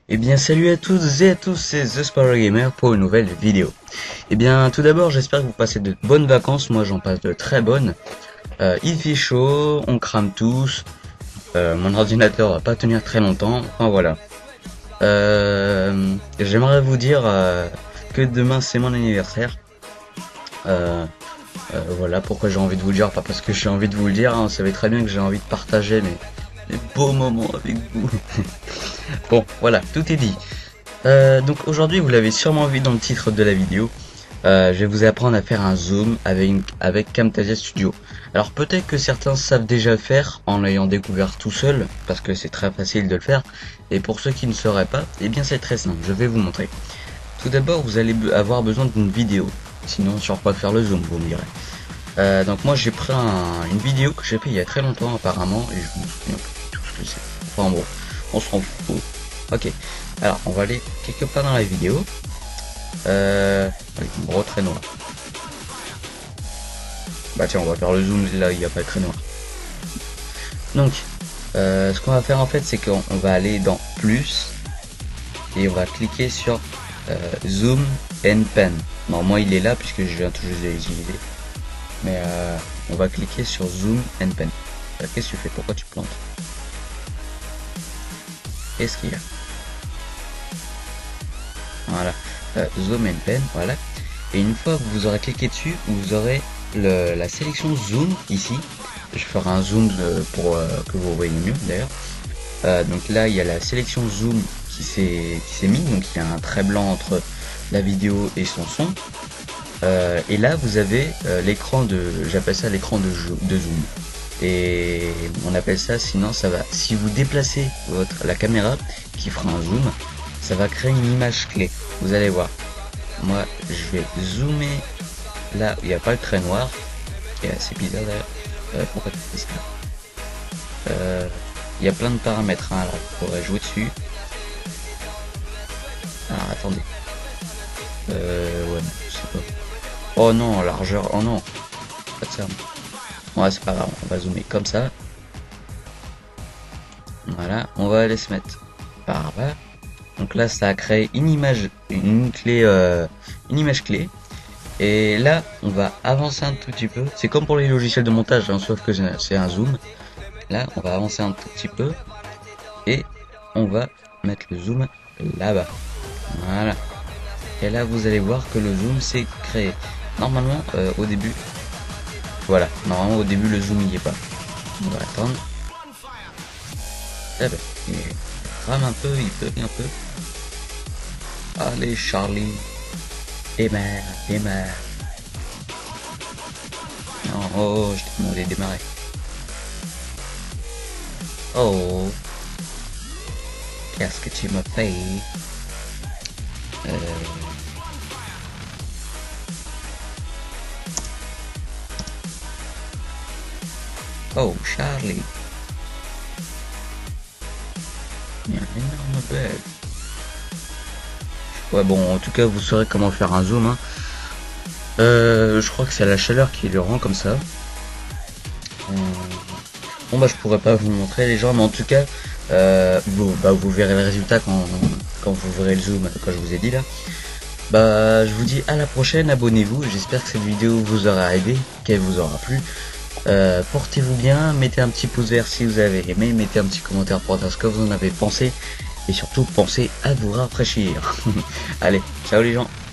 Eh bien salut à toutes et à tous, c'est The Sparrow Gamer pour une nouvelle vidéo. Eh bien tout d'abord j'espère que vous passez de bonnes vacances, moi j'en passe de très bonnes. Il fait chaud, on crame tous, mon ordinateur va pas tenir très longtemps, enfin voilà. J'aimerais vous dire que demain c'est mon anniversaire. Voilà pourquoi j'ai envie de vous le dire, pas parce que j'ai envie de vous le dire, hein, vous savez très bien que j'ai envie de partager mes beaux moments avec vous. Bon voilà, tout est dit. Donc aujourd'hui, vous l'avez sûrement vu dans le titre de la vidéo, je vais vous apprendre à faire un zoom avec Camtasia Studio. Alors peut-être que certains savent déjà faire en l'ayant découvert tout seul, parce que c'est très facile de le faire, et pour ceux qui ne sauraient pas, eh bien c'est très simple, je vais vous montrer. Tout d'abord, vous allez avoir besoin d'une vidéo, sinon sur quoi faire le zoom, vous me direz. Donc moi j'ai pris une vidéo que j'ai fait il y a très longtemps apparemment, et je me souviens plus du tout ce que c'est. Enfin bon, on s'en fout. Ok, alors on va aller quelque part dans la vidéo. Avec un gros trait noir. Bah tiens, on va faire le zoom là, il n'y a pas de trait noir. Donc, ce qu'on va faire en fait, c'est qu'on va aller dans plus et on va cliquer sur zoom and pen. Non, moi il est là puisque je viens tout juste de l'utiliser. Mais on va cliquer sur zoom and pen. Qu'est-ce que tu fais? Pourquoi tu plantes? Qu'est-ce qu'il y a? Voilà, zoom and pen, voilà. Et une fois que vous aurez cliqué dessus, vous aurez la sélection zoom ici. Je ferai un zoom pour que vous voyez mieux d'ailleurs. Donc là il y a la sélection zoom qui s'est mis, donc il y a un trait blanc entre la vidéo et son son. Et là vous avez l'écran j'appelle ça l'écran de zoom. Et on appelle ça, sinon ça va, si vous déplacez la caméra qui fera un zoom, ça va créer une image clé. Vous allez voir. Moi, je vais zoomer là où il n'y a pas le trait noir, qui est assez bizarre d'ailleurs. Pourquoi tu fais ça? Il y a plein de paramètres, hein, alors il faudrait jouer dessus. Alors attendez. Ouais, je sais pas. Oh non, largeur, oh non. Pas de ça. Ouais, c'est pas grave, on va zoomer comme ça. Voilà, on va aller se mettre par là. Donc là, ça a créé une image, une image clé. Et là, on va avancer un tout petit peu. C'est comme pour les logiciels de montage, hein, sauf que c'est un zoom. Là, on va avancer un tout petit peu. Et on va mettre le zoom là-bas. Voilà. Et là, vous allez voir que le zoom s'est créé. Normalement, au début... Voilà, normalement au début le zoom il est pas. On va attendre. Eh ben, il rame un peu, il bug un peu. Allez Charlie, démarre. Non, oh, je t'ai demandé de démarrer. Oh, qu'est-ce que tu m'as fait? Oh, Charlie. Il y a un énorme bug. Ouais, bon, en tout cas, vous saurez comment faire un zoom. Hein. Je crois que c'est la chaleur qui le rend comme ça. Bon, bah, je pourrais pas vous montrer les gens, mais en tout cas, vous verrez le résultat quand vous verrez le zoom, comme je vous ai dit là. Bah, je vous dis à la prochaine, abonnez-vous. J'espère que cette vidéo vous aura aidé, qu'elle vous aura plu. Portez-vous bien, mettez un petit pouce vert si vous avez aimé, mettez un petit commentaire pour dire ce que vous en avez pensé et surtout pensez à vous rafraîchir. Allez, ciao les gens.